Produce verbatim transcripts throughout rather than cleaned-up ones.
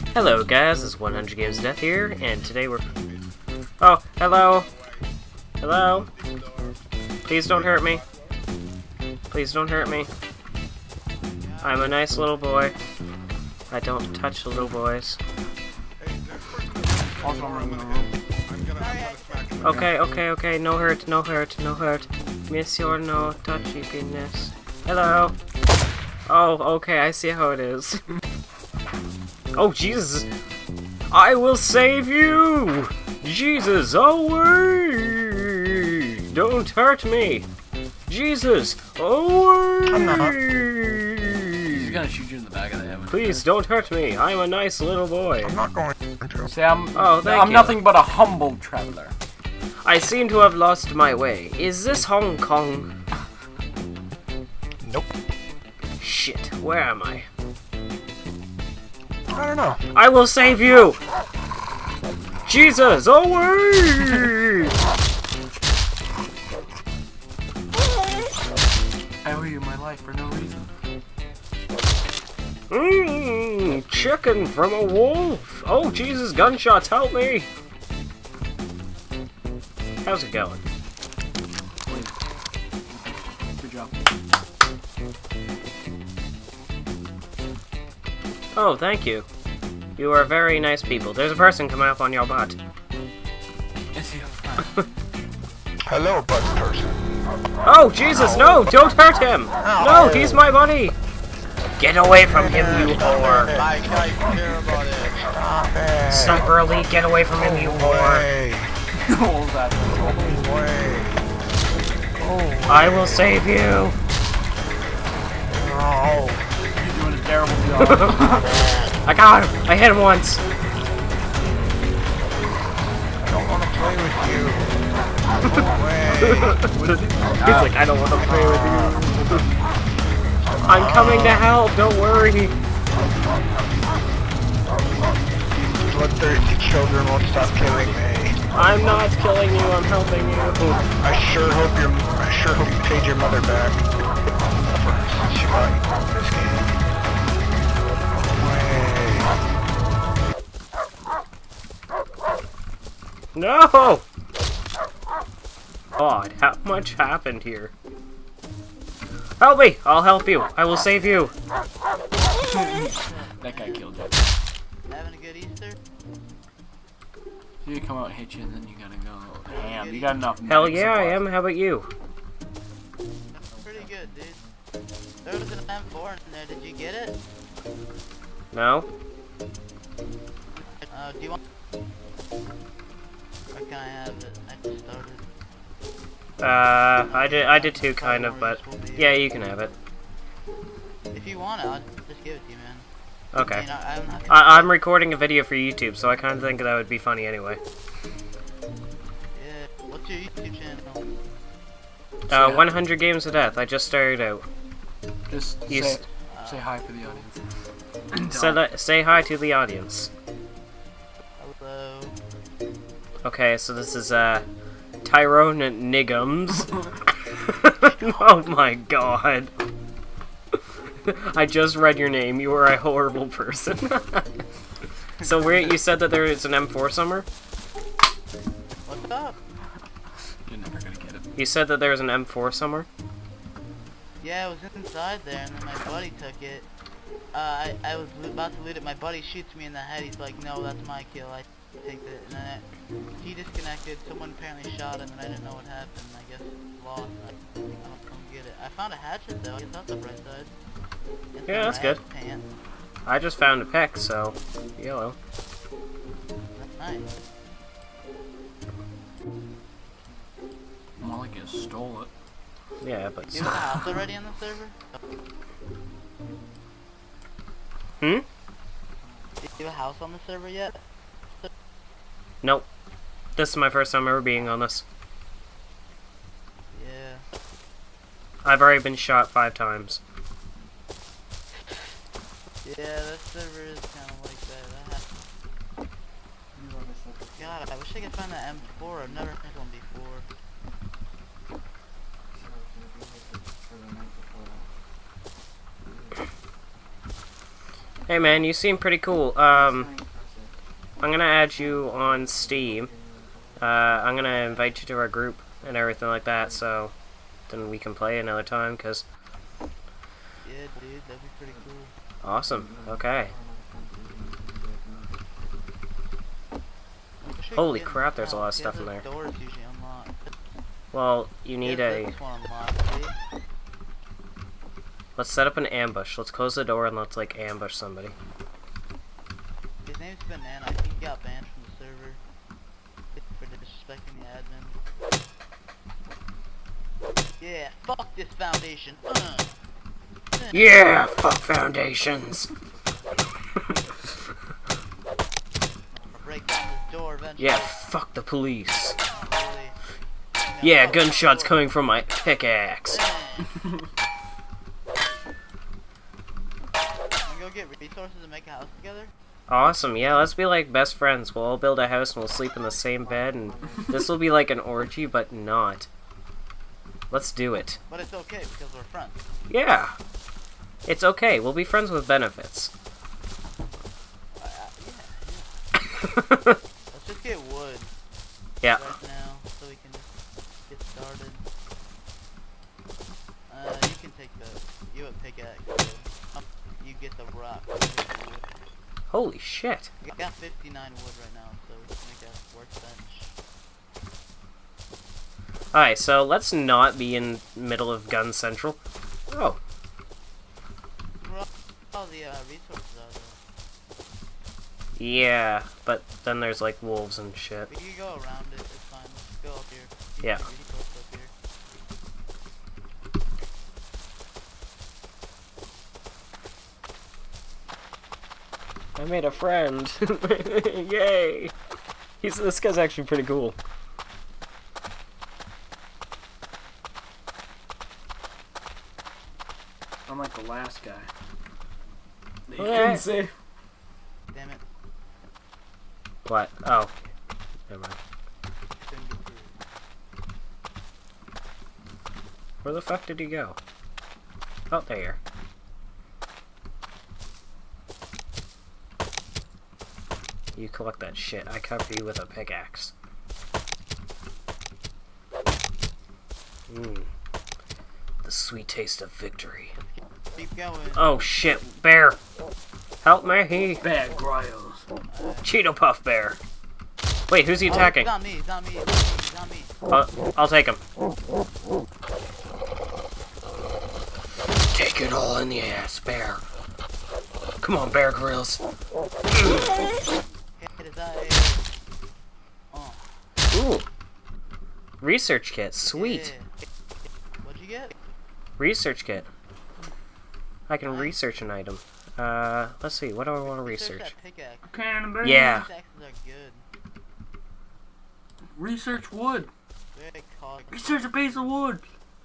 Hello guys, it's one hundred Games of Death here, and today we're... Oh, hello! Hello? Please don't hurt me. Please don't hurt me. I'm a nice little boy. I don't touch little boys. Okay, okay, okay, no hurt, no hurt, no hurt. Miss your no touchy penis. Hello! Oh, okay, I see how it is. Oh, Jesus! I will save you! Jesus, away! Don't hurt me! Jesus, away! I'm not. He's gonna shoot you in the back of the head. Please, don't hurt me. I'm a nice little boy. I'm not going to. Say, I'm, oh, thank I'm you. nothing but a humble traveler. I seem to have lost my way. Is this Hong Kong? Nope. Shit, where am I? I don't know. I will save you! Jesus, away! I owe you my life for no reason. Mmm, chicken from a wolf! Oh, Jesus, gunshots, help me! How's it going? Good job. Oh, thank you. You are very nice people. There's a person coming up on your butt. Is he a friend? Hello, butt person. Oh, Jesus, no! Don't hurt him! No, he's my buddy! Get away from him, you whore! I don't care about it. Stop it. Sniper Elite, get away from him, you whore! Way. All that. Way. I will save you! No. You're doing a terrible job. I got him! I hit him once! I don't want to play with you. Go away. He's like, I don't want to play with you. I'm coming to help, don't worry! Bloodthirsty children won't stop killing me. I'm not killing you, I'm helping you. I sure hope your I sure hope you paid your mother back. Since she bought you this game. No! God, how much happened here? Help me! I'll help you. I will save you. That guy killed you. Having a good Easter? You come out and hit you, and then you gotta go ham. You got enough. Hell yeah, I am. How about you? Pretty good, dude. There was an M four in there. Did you get it? No? Uh, do you want? Or can I have it? I just started. Uh, I did. I did too, kind of, but yeah, you can have it. If you want it, I'll just give it to you, man. Okay. I mean, I, I'm, not I I'm recording a video for YouTube, so I kind of think that would be funny anyway. Yeah. What's your YouTube channel? Uh, one hundred Games of Death. I just started out. Just You say, s say hi for the audience. So le say hi to the audience. Hello. Okay, so this is uh, Tyrone Niggums. Oh my God. I just read your name. You are a horrible person. So where you said that there is an M four somewhere? What's up? You're never gonna get it. You said that there was an M four somewhere? Yeah, I was inside there, and then my buddy took it. Uh, I, I was about to loot it. My buddy shoots me in the head. He's like, no, that's my kill. I take it. And then I, he disconnected. Someone apparently shot him, and I didn't know what happened. I guess lost. I, I don't come get it. I found a hatchet, though. I guess that's the bright side. It's Yeah, that's my good. pants. I just found a pick, so yellow. That's nice. More like you stole it. Yeah, but You have a house already on the server? hmm? Do you have a house on the server yet? Nope. This is my first time ever being on this. Yeah. I've already been shot five times. Yeah, that server is kind of like that. I have... God, I wish I could find that M four. I've never had one before. Hey man, you seem pretty cool. Um, I'm gonna add you on Steam. Uh, I'm gonna invite you to our group and everything like that, so then we can play another time, cause... Yeah, dude, that'd be pretty cool. Awesome, okay. We should Holy get crap, there's a lot of yeah, stuff in those there. Doors usually unlock. Well, you need Yeah, a... this one unlocked, see? Let's set up an ambush. Let's close the door and let's, like, ambush somebody. His name's Banana. I think he got banned from the server for disrespecting the admin. Yeah, fuck this foundation. Uh. Yeah, fuck foundations! I'll break down this door eventually. Yeah, fuck the police. Not really. You know, Yeah, fuck gunshots the door. coming from my pickaxe. Eh. Can we go get resources and make a house together? Awesome, yeah, let's be like best friends. We'll all build a house and we'll sleep in the same bed, and this will be like an orgy, but not. Let's do it. But it's okay because we're friends. Yeah. It's okay, we'll be friends with benefits. Uh, yeah, yeah. Let's just get wood Yeah. right now so we can just get started. Uh, you can take the, you have pickaxe. So, um, you get the rock. I'll take the wood. Holy shit. We got fifty-nine wood right now, so we can make a workbench. Alright, so let's not be in middle of Gun Central. Oh. Where all the uh, resources are though. Yeah, but then there's like wolves and shit. We can go around it, it's fine. Let's go up here. You Yeah. can get resources up here. I made a friend. Yay! He's this guy's actually pretty cool. I'm like the last guy. You Okay. couldn't say. Damn it. What? Oh. Never mind. Couldn't get through. Where the fuck did he go? Oh, there. You collect that shit. I cover you with a pickaxe. Mmm. The sweet taste of victory. Keep going. Oh shit, bear! Help me! Bad Gryos. Cheeto Puff Bear! Wait, who's he Oh, attacking? it's on me, it's on me, it's on me, it's on me. I'll, I'll take him. Take it all in the ass, bear. Come on, Bear Grylls. Hit his eye. Oh. Ooh. Research kit, sweet. Yeah. What'd you get? Research kit. I can research an item. Uh, let's see, what do I want to research? That pickaxe. Cannonball. Yeah. Pickaxes are good. Research wood. Very cog. Research a piece of wood.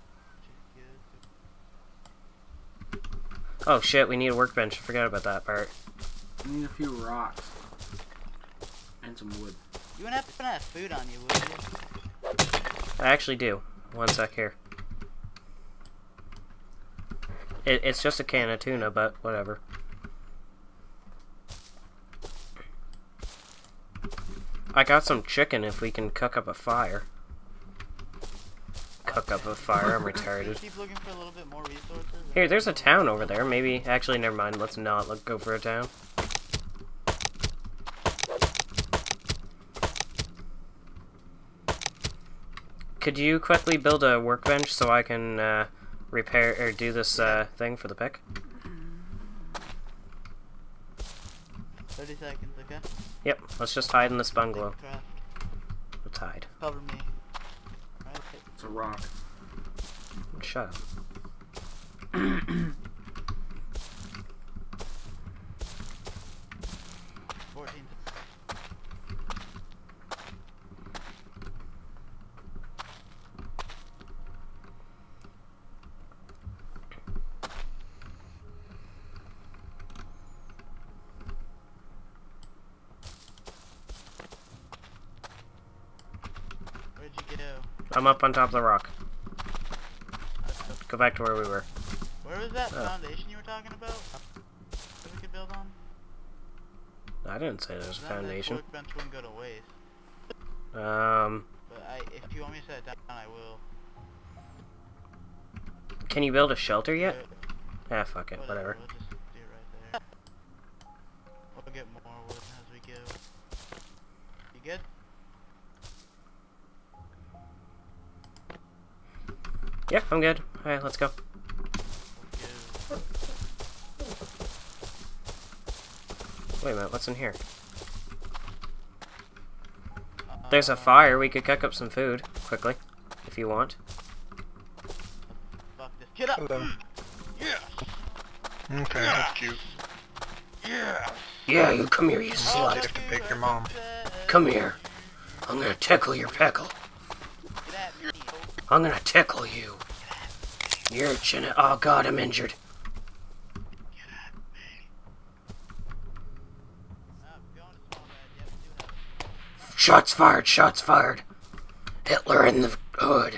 Oh shit, we need a workbench. I forgot about that part. I need a few rocks. And some wood. You wouldn't have to have food on you, would you? I actually do. One sec here. It, it's just a can of tuna, but whatever. I got some chicken if we can cook up a fire. Cook up a fire, I'm retarded. Keep looking for a little bit more resources. Here, there's a town over there. Maybe, actually, never mind. Let's not look, go for a town. Could you quickly build a workbench so I can uh, repair or do this uh, thing for the pick? thirty seconds, okay? Yep, let's just hide in this bungalow. Craft. Let's hide. Cover me. Right. It's a rock. Shut up. fourteen. Where'd you go? I'm up on top of the rock. Go back to where we were. Where was that Oh. foundation you were talking about? That we could build on? I didn't say there's a That- foundation. That workbench wouldn't go to waste. Um, But I, if you want me to set it down, I will. can you build a shelter yet? Yeah, Ah, fuck it, whatever. We'll just do it right there. We'll get more wood as we go. You good? Yeah, I'm good. Alright, let's go. Let's go. Wait a minute, what's in here? Uh, There's a fire. We could cook up some food quickly, if you want. Fuck this. Get up! Hello. Yeah! Okay, that's cute. Yeah! Yeah, you come here, you Oh, slut. you have to beg your mom. Come here. I'm gonna tickle your peckle. Get at me. I'm gonna tickle you. You're chin. Oh god, I'm injured. Shots fired, shots fired. Hitler in the hood.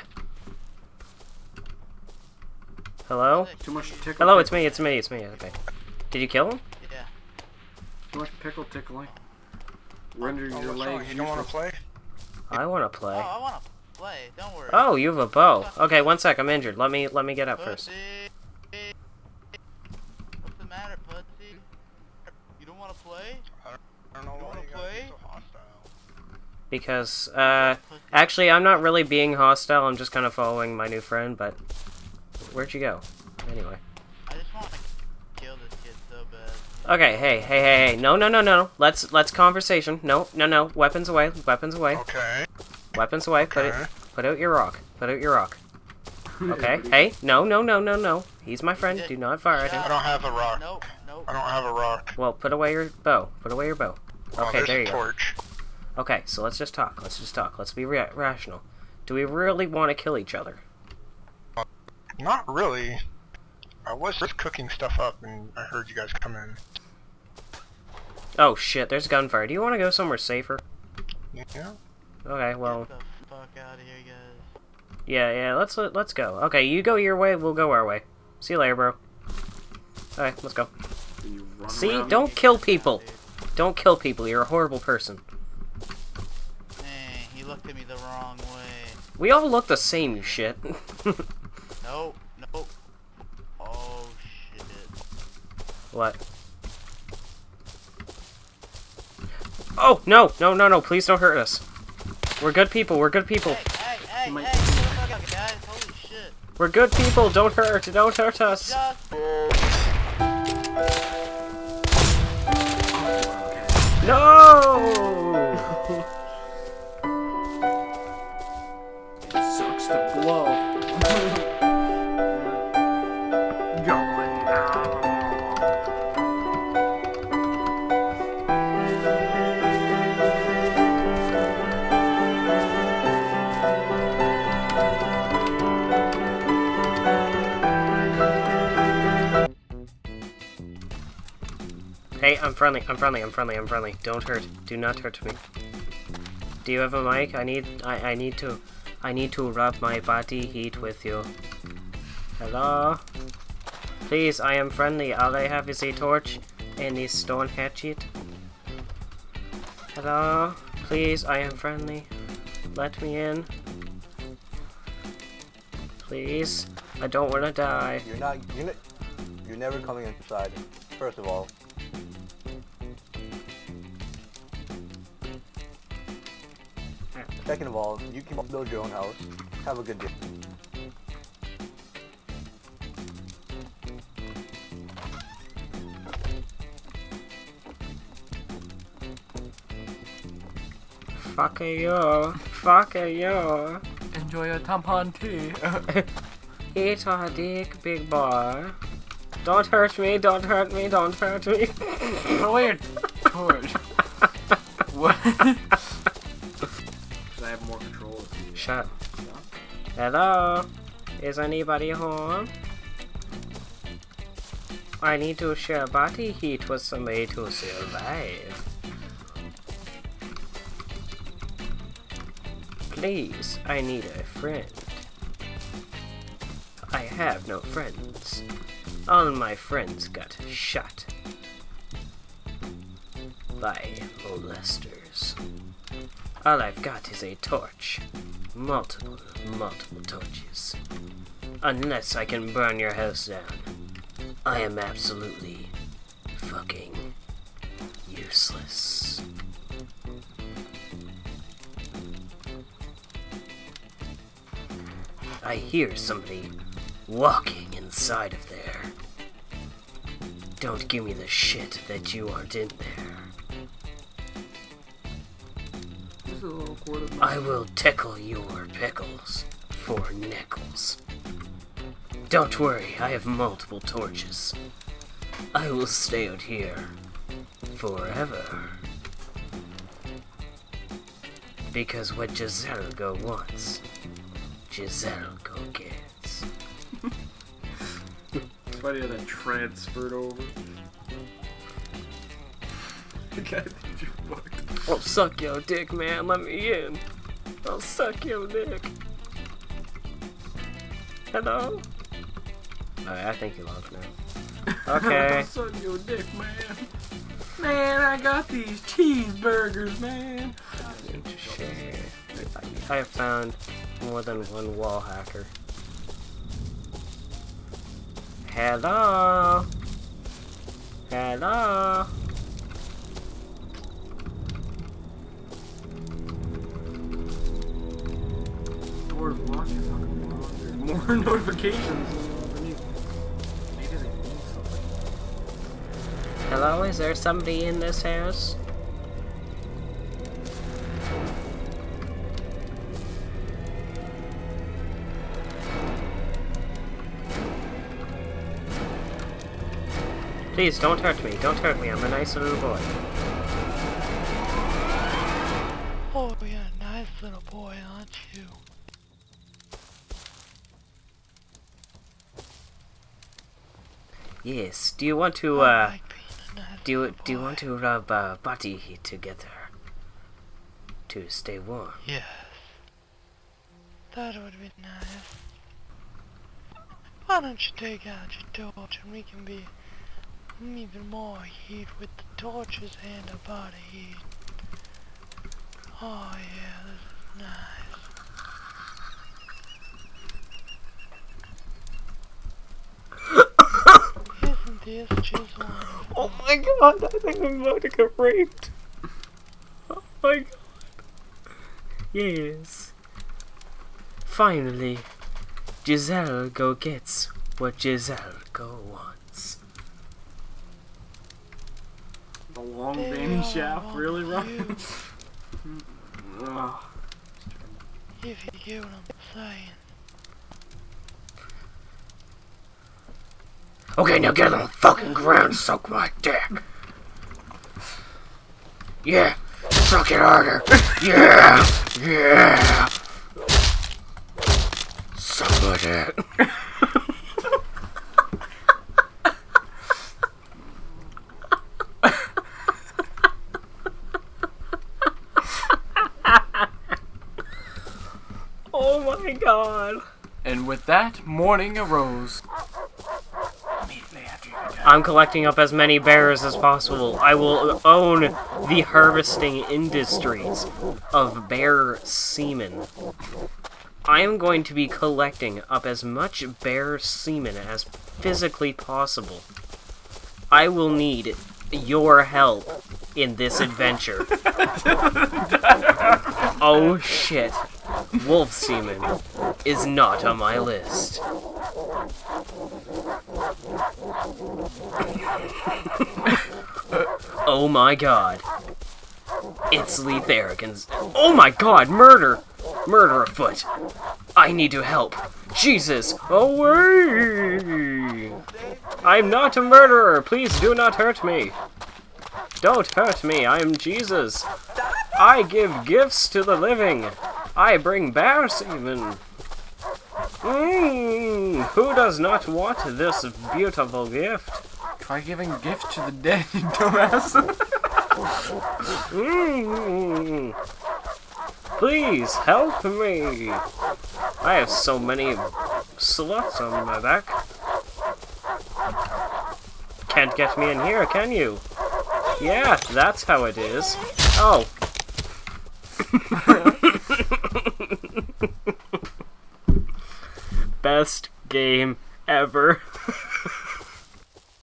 Hello? Too much tickle. Hello, it's me, it's me, it's me. Okay. Did you kill him? Yeah. Too much pickle tickling. Render Oh, your what's wrong? legs You don't want to useless. play? I wanna Oh, play. I wanna play. Don't worry. Oh, you have a bow. Okay, one sec, I'm injured. Let me let me get up first. Pussy. What's the matter, pussy? You don't wanna play? I don't know You why wanna you gotta play? be so hostile. Because, uh, Pussy. actually, I'm not really being hostile. I'm just kind of following my new friend, but where'd you go? Anyway. I just wanna kill this kid so bad. Okay, hey, hey, hey, hey. No, no, no, no. Let's let's conversation. No, no, no. Weapons away. Weapons away. Okay. Weapons away. Put it. Okay. Put out your rock. Put out your rock. Okay. Hey. No, no, no, no, no. He's my friend. Do not fire at I him. don't have a rock. Nope, nope. I don't have a rock. Well, put away your bow. Put away your bow. Oh, Okay, there's there a you go. torch. Okay, so let's just talk. Let's just talk. Let's be ra rational. Do we really want to kill each other? Not really. I was just cooking stuff up and I heard you guys come in. Oh shit, there's gunfire. Do you want to go somewhere safer? Yeah? Okay, well, Get the fuck out of here, guys. yeah, yeah, let's let's go. Okay, you go your way, we'll go our way. See you later, bro. Alright, let's go. Then you run See, around. don't kill people. Don't kill people, you're a horrible person. Dang, he looked at me the wrong way. We all look the same, you shit. Nope, nope. Oh shit. What? Oh, no, no, no, no, please don't hurt us. We're good people, we're good people. Hey, hey, hey, might- hey, get the fuck out, guys. Holy shit. We're good people, don't hurt, don't hurt us. Just No! It sucks to blow. Going down. Hey, I'm friendly, I'm friendly, I'm friendly, I'm friendly. Don't hurt. Do not hurt me. Do you have a mic? I need I, I need to I need to rub my body heat with you. Hello? Please, I am friendly. All I have is a torch and a stone hatchet. Hello? Please, I am friendly. Let me in. Please. I don't want to die. You're not. You're, not, you're never coming inside. First of all. Second of all, you can build your own house. Have a good day. Fuck you. Fuck you. Enjoy your tampon tea. Eat a dick, big boy. Don't hurt me, don't hurt me, don't hurt me. Put away your torch. What? Because I have more control of you. Shut. Hello? Is anybody home? I need to share body heat with somebody to survive. Please, I need a friend. I have no friends. All my friends got shot. by molesters. All I've got is a torch. Multiple, multiple torches. Unless I can burn your house down, I am absolutely fucking useless. I hear somebody walking inside of there. Don't give me the shit that you aren't in there. I will tickle your pickles for nickels. Don't worry, I have multiple torches. I will stay out here forever. Because what Giselle go wants, Giselle go gets. It's funny how that transferred over. The guy thinks you're fucked. I'll suck your dick, man. Let me in. I'll suck your dick. Hello? Alright, I think you lost now. Okay. I'll suck your dick, man. Man, I got these cheeseburgers, man. Share. I have found more than one wall hacker. Hello? Hello? Door's locked. More notifications. Maybe they need something. Hello? Is there somebody in this house? Please, don't hurt me. Don't hurt me. I'm a nice little boy. Oh, you're a nice little boy, aren't you? Yes. Do you want to, I uh... like being a nice Do you, little do you boy. want to rub uh, body together? To stay warm? Yes. That would be nice. Why don't you take out your torch and we can be even more heat with the torches and the body heat. Oh yeah, this is nice. Isn't this just wonderful? Oh my god, I think I'm about to get raped. Oh my god. Yes. Finally, Giselle go gets what Giselle go wants. The long They veiny all shaft, want really, you, Ryan? Ugh. if you get what I'm saying. Okay, now get on the fucking ground and suck my dick. Yeah, suck it harder. Yeah, yeah. Suck my dick. Oh my god. And with that, morning arose. I'm collecting up as many bears as possible. I will own the harvesting industries of bear semen. I am going to be collecting up as much bear semen as physically possible. I will need your help in this adventure. Oh shit. Wolf semen is not on my list. Oh my god. It's Lee Therrigan's. Oh my god, murder! Murder afoot. I need to help. Jesus, away! I'm not a murderer. Please do not hurt me. Don't hurt me. I am Jesus. I give gifts to the living. I bring bear semen. Mmm, who does not want this beautiful gift? Try giving gifts to the dead, you dumbass. Mmm. Please help me. I have so many sluts on my back. Can't get me in here, can you? Yeah, that's how it is. Oh. Best game ever.